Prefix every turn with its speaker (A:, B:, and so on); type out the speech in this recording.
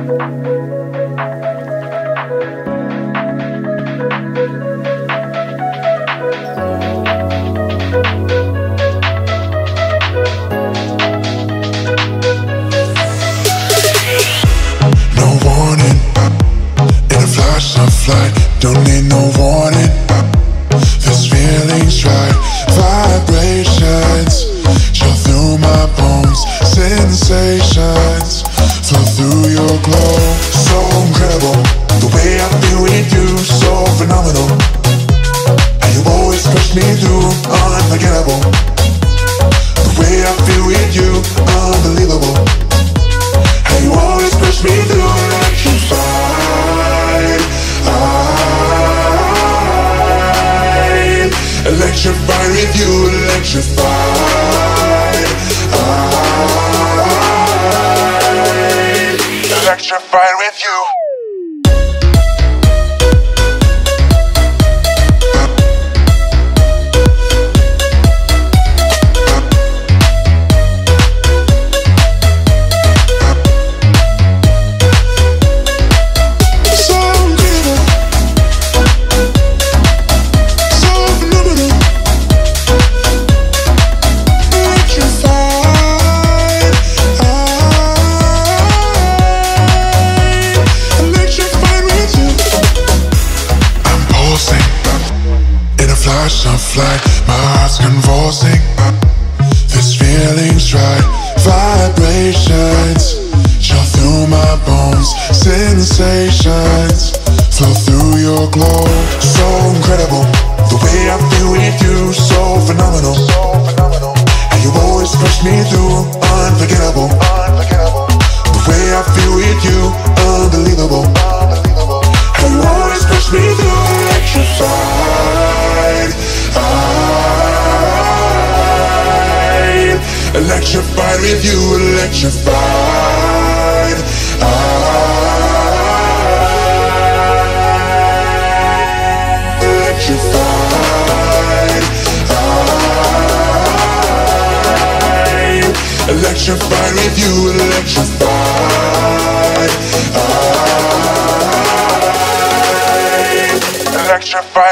A: Don't need no warning. This feeling's right. Vibrations chill through my bones. Sensations flow through your glow. So incredible, the way I feel with you. So phenomenal, and you always push me through. Unforgettable, the way I feel with you. Unbelievable, and you always push me through. Electrified with you, electrified. Electrified with you. Of light, my heart's convulsing. This feeling's right. Vibrations chill through my bones. Sensations flow through your glow. So incredible, the way I feel with you. So phenomenal, and you always push me through. Unforgettable, the way I feel with you. Unbelievable, and you always push me through. Electrified with you, electrified. Electrified. Electrified with you, electrified. Electrified.